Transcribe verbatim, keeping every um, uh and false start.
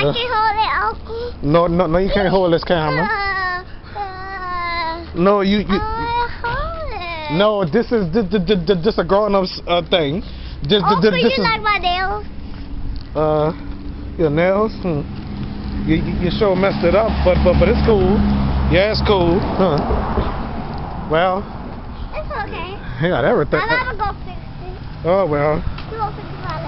I can hold it, Uncle. No, no, no, you can't hold this camera. Uh, uh, No, you, you. I hold it. No, this is this, this, this, this a grown-up's uh, thing. This, Uncle, this, this you is, like my nails? Uh, your nails? Hmm. You, you, you sure messed it up, but but but it's cool. Yeah, it's cool. Huh. Well. It's okay. You got everything. I'm gonna go fix it. Oh well. You go fix it.